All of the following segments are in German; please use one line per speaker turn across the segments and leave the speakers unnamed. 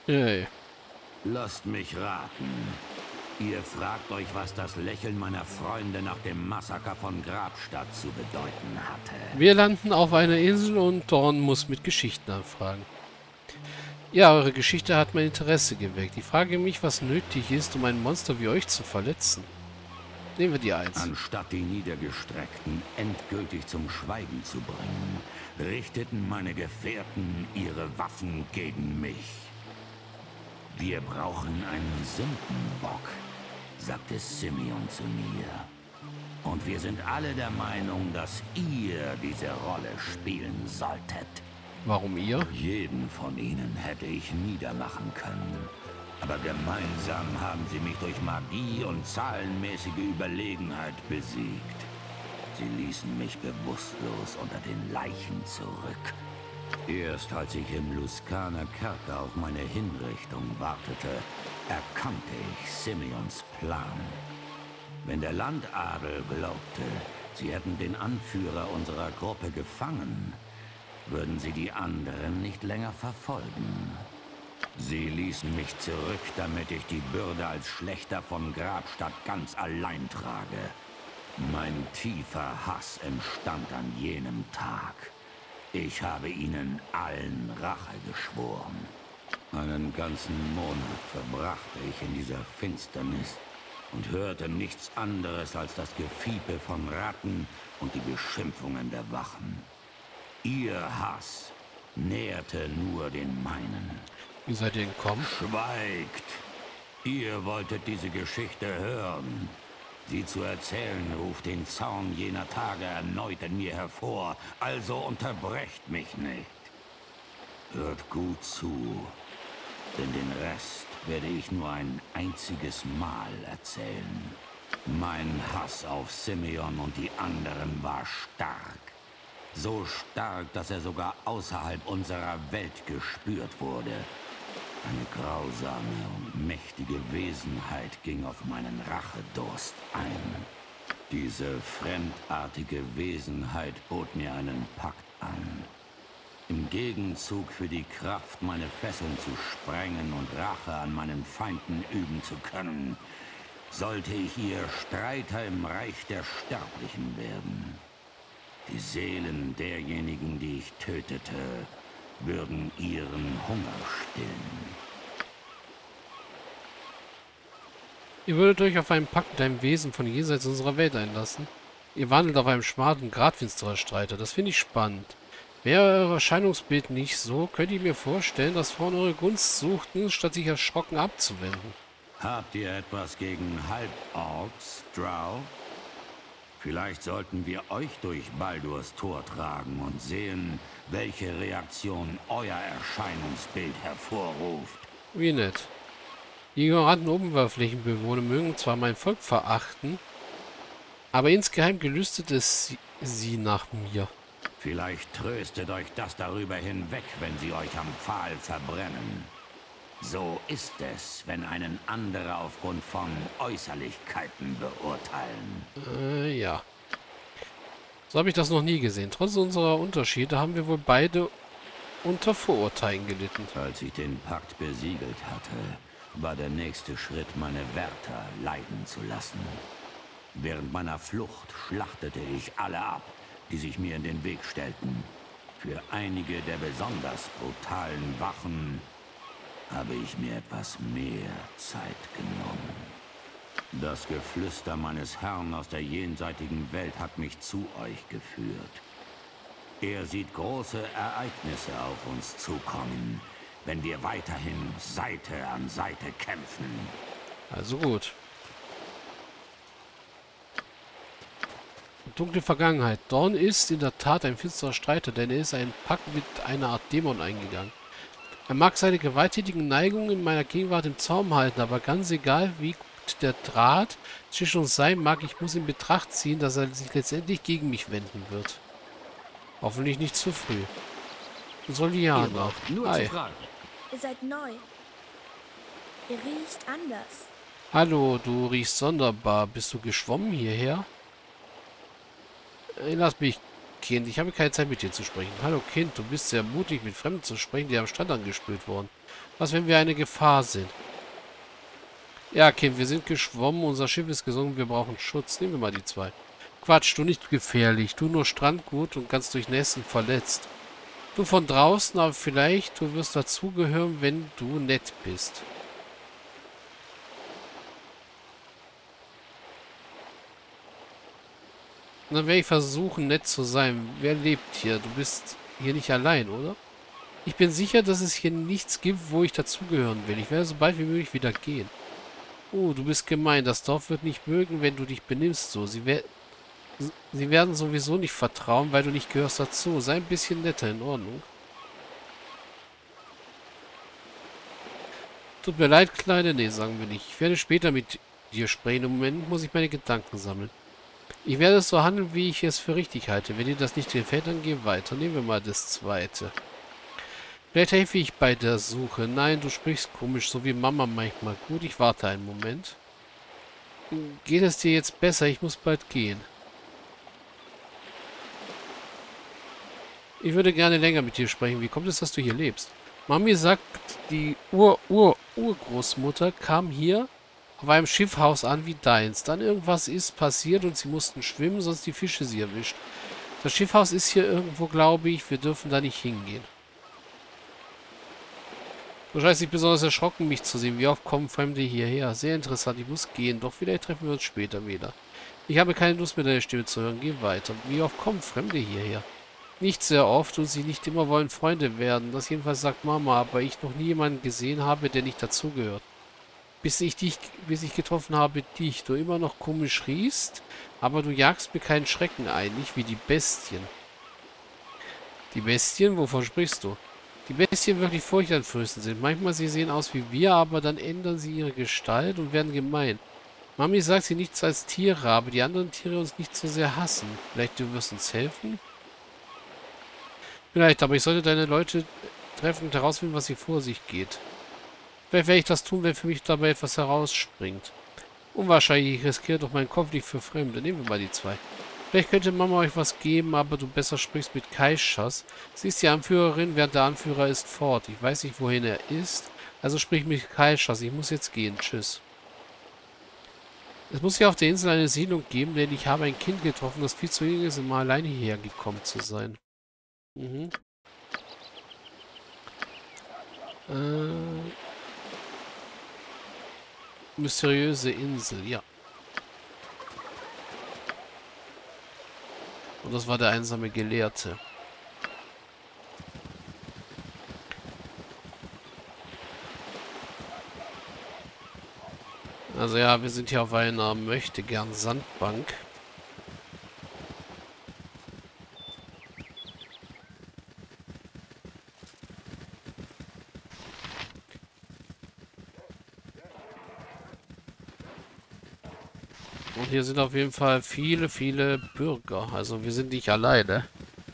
Hey.
Lasst mich raten. Ihr fragt euch, was das Lächeln meiner Freunde nach dem Massaker von Grabstadt zu bedeuten hatte.
Wir landen auf einer Insel und Dorn muss mit Geschichten anfragen. Ja, eure Geschichte hat mein Interesse geweckt. Ich frage mich, was nötig ist, um ein Monster wie euch zu verletzen. Nehmen wir die Eins.
Anstatt die Niedergestreckten endgültig zum Schweigen zu bringen, richteten meine Gefährten ihre Waffen gegen mich. Wir brauchen einen Sündenbock, sagte Simeon zu mir. Und wir sind alle der Meinung, dass ihr diese Rolle spielen solltet.
Warum ihr?
Jeden von ihnen hätte ich niedermachen können. Aber gemeinsam haben sie mich durch Magie und zahlenmäßige Überlegenheit besiegt. Sie ließen mich bewusstlos unter den Leichen zurück. Erst als ich im Luskaner Kerker auf meine Hinrichtung wartete, erkannte ich Simeons Plan. Wenn der Landadel glaubte, sie hätten den Anführer unserer Gruppe gefangen, würden sie die anderen nicht länger verfolgen. Sie ließen mich zurück, damit ich die Bürde als Schlächter von Grabstadt ganz allein trage. Mein tiefer Hass entstand an jenem Tag. Ich habe ihnen allen Rache geschworen. Einen ganzen Monat verbrachte ich in dieser Finsternis und hörte nichts anderes als das Gefiepe von Ratten und die Beschimpfungen der Wachen. Ihr Hass nährte nur den meinen.
Wie seid ihr entkommen?
Schweigt! Ihr wolltet diese Geschichte hören. Sie zu erzählen ruft den Zorn jener Tage erneut in mir hervor, also unterbrecht mich nicht. Hört gut zu, denn den Rest werde ich nur ein einziges Mal erzählen. Mein Hass auf Simeon und die anderen war stark. So stark, dass er sogar außerhalb unserer Welt gespürt wurde. Eine grausame und mächtige Wesenheit ging auf meinen Rachedurst ein. Diese fremdartige Wesenheit bot mir einen Pakt an. Im Gegenzug für die Kraft, meine Fesseln zu sprengen und Rache an meinen Feinden üben zu können, sollte ich ihr Streiter im Reich der Sterblichen werden. Die Seelen derjenigen, die ich tötete, würden ihren Hunger stillen.
Ihr würdet euch auf einen Pakt mit einem Wesen von jenseits unserer Welt einlassen. Ihr wandelt auf einem schmalen, gradfinsterer Streiter. Das finde ich spannend. Wäre euer Erscheinungsbild nicht so, könnt ihr mir vorstellen, dass Frauen eure Gunst suchten, statt sich erschrocken abzuwenden.
Habt ihr etwas gegen Halborks, Drow? Vielleicht sollten wir euch durch Baldurs Tor tragen und sehen, welche Reaktion euer Erscheinungsbild hervorruft.
Wie nett. Die ignoranten Oberflächenbewohner mögen zwar mein Volk verachten, aber insgeheim gelüstet es sie nach mir.
Vielleicht tröstet euch das darüber hinweg, wenn sie euch am Pfahl verbrennen. So ist es, wenn einen andere aufgrund von Äußerlichkeiten beurteilen.
Ja. So habe ich das noch nie gesehen. Trotz unserer Unterschiede haben wir wohl beide unter Vorurteilen gelitten.
Als ich den Pakt besiegelt hatte, war der nächste Schritt, meine Wärter leiden zu lassen. Während meiner Flucht schlachtete ich alle ab, die sich mir in den Weg stellten. Für einige der besonders brutalen Wachen habe ich mir etwas mehr Zeit genommen. Das Geflüster meines Herrn aus der jenseitigen Welt hat mich zu euch geführt. Er sieht große Ereignisse auf uns zukommen, wenn wir weiterhin Seite an Seite kämpfen.
Also gut. Dunkle Vergangenheit. Dorn ist in der Tat ein finsterer Streiter, denn er ist einen Pakt mit einer Art Dämon eingegangen. Er mag seine gewalttätigen Neigungen in meiner Gegenwart im Zaum halten, aber ganz egal, wie gut der Draht zwischen uns sein mag, ich muss in Betracht ziehen, dass er sich letztendlich gegen mich wenden wird. Hoffentlich nicht zu früh. Soliana. Hi.
Ihr seid neu. Ihr riecht anders.
Hallo, du riechst sonderbar. Bist du geschwommen hierher? Lass mich, Kind. Ich habe keine Zeit mit dir zu sprechen. Hallo, Kind. Du bist sehr mutig, mit Fremden zu sprechen, die am Strand angespült wurden. Was, wenn wir eine Gefahr sind? Ja, Kind, wir sind geschwommen, unser Schiff ist gesunken, wir brauchen Schutz. Nehmen wir mal die 2. Quatsch, du nicht gefährlich, du nur Strandgut und ganz durchnässt verletzt. Du von draußen, aber vielleicht, du wirst dazugehören, wenn du nett bist. Und dann werde ich versuchen, nett zu sein. Wer lebt hier? Du bist hier nicht allein, oder? Ich bin sicher, dass es hier nichts gibt, wo ich dazugehören will. Ich werde so bald wie möglich wieder gehen. Oh, du bist gemein. Das Dorf wird nicht mögen, wenn du dich benimmst so. Sie werden sowieso nicht vertrauen, weil du nicht gehörst dazu. Sei ein bisschen netter, in Ordnung. Tut mir leid, Kleine. Nee, sagen wir nicht. Ich werde später mit dir sprechen. Im Moment muss ich meine Gedanken sammeln. Ich werde es so handeln, wie ich es für richtig halte. Wenn dir das nicht gefällt, dann geh weiter. Nehmen wir mal das 2. Vielleicht helfe ich bei der Suche. Nein, du sprichst komisch, so wie Mama manchmal. Gut, ich warte einen Moment. Geht es dir jetzt besser? Ich muss bald gehen. Ich würde gerne länger mit dir sprechen. Wie kommt es, dass du hier lebst? Mami sagt, die Urgroßmutter kam hier auf einem Schiffhaus an wie deins. Dann irgendwas ist passiert und sie mussten schwimmen, sonst die Fische sie erwischt. Das Schiffhaus ist hier irgendwo, glaube ich. Wir dürfen da nicht hingehen. Du scheinst dich besonders erschrocken, mich zu sehen. Wie oft kommen Fremde hierher? Sehr interessant, ich muss gehen. Doch vielleicht treffen wir uns später wieder. Ich habe keine Lust mehr, deine Stimme zu hören. Geh weiter. Wie oft kommen Fremde hierher? Nicht sehr oft und sie nicht immer wollen Freunde werden. Das jedenfalls sagt Mama, aber ich noch nie jemanden gesehen habe, der nicht dazugehört. Bis ich getroffen habe, dich. Du immer noch komisch riechst, aber du jagst mir keinen Schrecken ein. Nicht wie die Bestien. Die Bestien? Wovon sprichst du? Die Bestien wirklich furchteinflößend sind. Manchmal sie sehen aus wie wir, aber dann ändern sie ihre Gestalt und werden gemein. Mami sagt sie nichts als Tiere, aber die anderen Tiere uns nicht so sehr hassen. Vielleicht du wirst uns helfen? Vielleicht, aber ich sollte deine Leute treffen und herausfinden, was hier vor sich geht. Vielleicht werde ich das tun, wenn für mich dabei etwas herausspringt. Unwahrscheinlich, ich riskiere doch meinen Kopf nicht für Fremde. Nehmen wir mal die 2. Vielleicht könnte Mama euch was geben, aber du besser sprichst mit Kaishas. Sie ist die Anführerin, während der Anführer ist fort. Ich weiß nicht, wohin er ist. Also sprich mit Kaishas. Ich muss jetzt gehen. Tschüss. Es muss hier auf der Insel eine Siedlung geben, denn ich habe ein Kind getroffen, das viel zu jung ist, um mal alleine hierher gekommen zu sein. Mhm. Mysteriöse Insel, ja. Und das war der einsame Gelehrte. Also ja, wir sind hier auf einer Möchtegern-Sandbank. Und hier sind auf jeden Fall viele, viele Bürger. Also wir sind nicht alleine.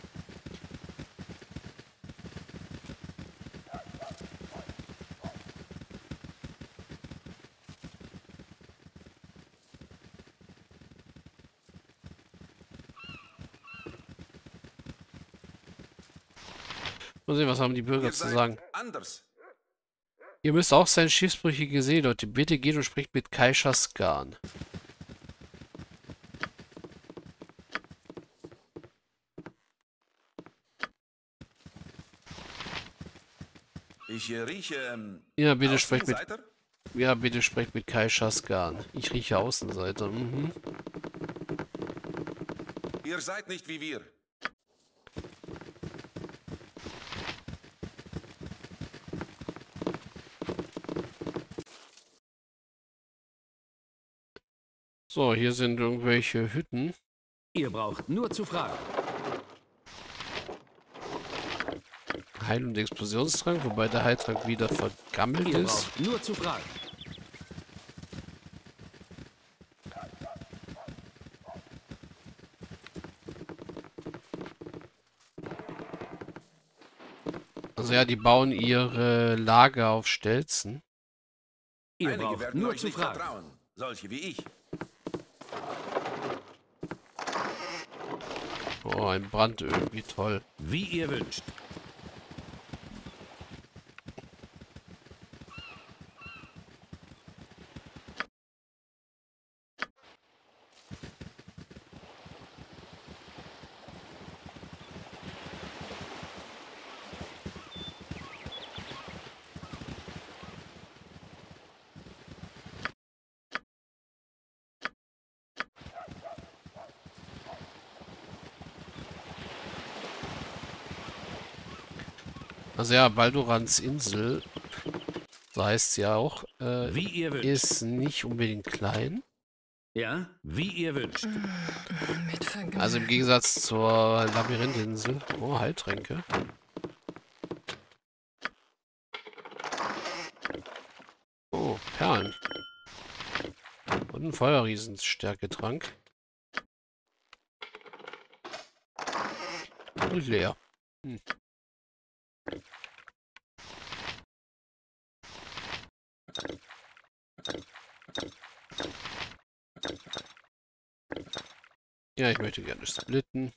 Mal sehen, was haben die Bürger zu sagen.
Anders.
Ihr müsst auch seine schiffsbrüchige Seeleute. Bitte geht und spricht mit Kaisha Skan.
Ich rieche.
Ja, bitte sprecht mit.
Außenseiter?
Ja, bitte sprecht mit Kaisha Skan. Ich rieche Außenseiter. Mhm.
Ihr seid nicht wie wir.
So, hier sind irgendwelche Hütten.
Ihr braucht nur zu fragen.
Heil- und Explosionstrank, wobei der Heiltrank wieder vergammelt
Ihr
ist.
braucht nur zu fragen.
Also ja, die bauen ihre Lager auf Stelzen.
Ihr
Einige
braucht
werden
nur
euch
zu
nicht
fragen.
vertrauen. Solche wie ich.
Oh, ein Brandöl, wie toll.
Wie ihr wünscht.
Also ja, Baldurans Insel, so heißt sie ja auch,
Wie ihr wünscht.
ist nicht unbedingt klein.
Ja, wie ihr wünscht.
Mit Vergnügen.
Also im Gegensatz zur Labyrinthinsel. Oh, Heiltränke. Oh, Perlen. Und ein Feuerriesenstärketrank. Und leer. Hm. Ja, ich möchte gerne splitten.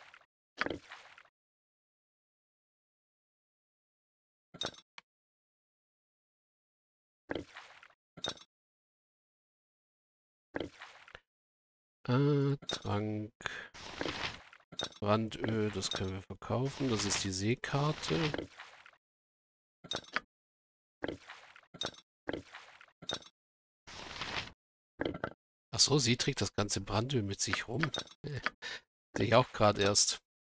Trank. Brandöl, das können wir verkaufen. Das ist die Seekarte. Ach so, sie trägt das ganze Brandöl mit sich rum. Sehe ich auch gerade erst.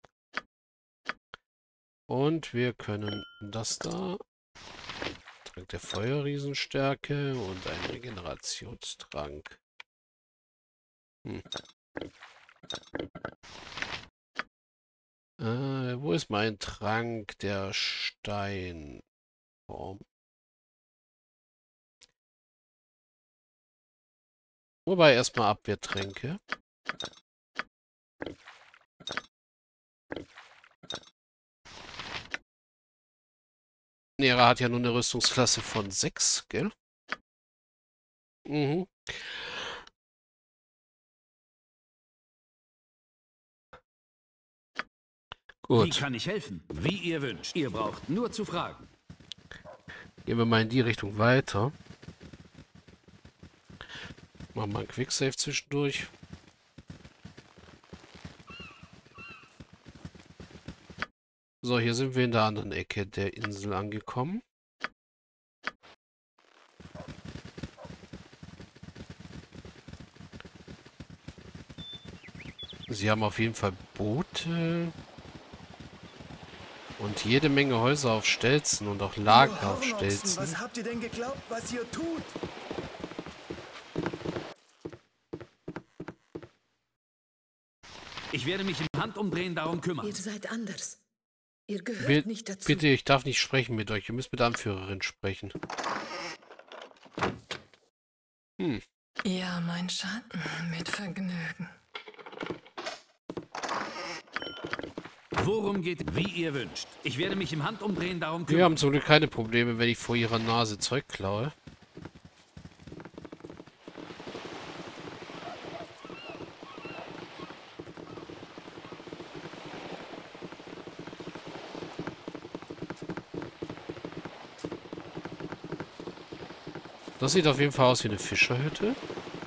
Und wir können das da. Trank der Feuerriesenstärke und ein Regenerationstrank. Wo ist mein Trank der Steinform? Wobei erstmal Abwehrtränke. Nera hat ja nur eine Rüstungsklasse von 6, gell? Mhm.
Wie
Gut.
kann ich helfen? Wie ihr wünscht. Ihr braucht nur zu fragen.
Gehen wir mal in die Richtung weiter. Machen wir einen Quicksave zwischendurch. So, hier sind wir in der anderen Ecke der Insel angekommen. Sie haben auf jeden Fall Boote. Und jede Menge Häuser auf Stelzen und auch Lager auf Stelzen.
Was habt ihr denn geglaubt, was ihr tut?
Ich werde mich im Handumdrehen darum kümmern.
Ihr seid anders. Ihr gehört nicht dazu.
Bitte, ich darf nicht sprechen mit euch. Ihr müsst mit der Anführerin sprechen.
Ja, mein Schatten, mit Vergnügen.
Worum geht, wie ihr wünscht. Ich werde mich im Handumdrehen darum kümmern.
Wir haben zum Glück keine Probleme, wenn ich vor ihrer Nase Zeug klaue. Das sieht auf jeden Fall aus wie eine Fischerhütte.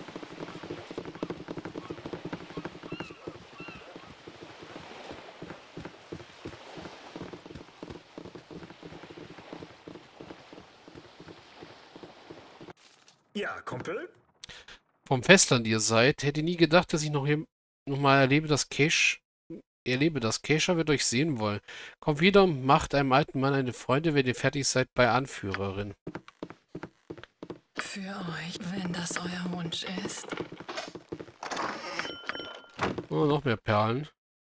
Ja, Kumpel?
Vom Festland ihr seid, hätte nie gedacht, dass ich noch mal erlebe, dass Kesha wird euch sehen wollen. Kommt wieder und macht einem alten Mann eine Freude, wenn ihr fertig seid bei Anführerin.
Für euch, wenn das euer Wunsch ist.
Oh, noch mehr Perlen.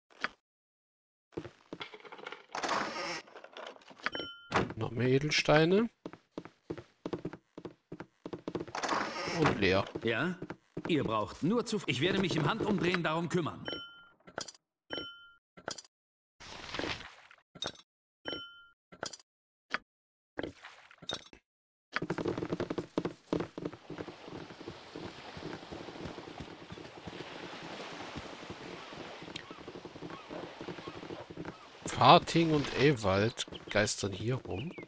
Noch mehr Edelsteine. Und leer.
Ja? Ihr braucht nur zu... Ich werde mich im Handumdrehen darum kümmern.
Farting und Ewald geistern hier rum.